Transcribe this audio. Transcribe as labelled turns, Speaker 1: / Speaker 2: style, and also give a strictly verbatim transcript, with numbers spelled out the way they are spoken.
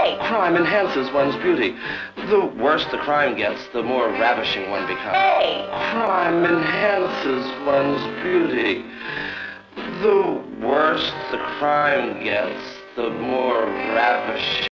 Speaker 1: Crime enhances one's beauty. The worse the crime gets, the more ravishing one becomes. Crime enhances one's beauty. The worse the crime gets, the more ravishing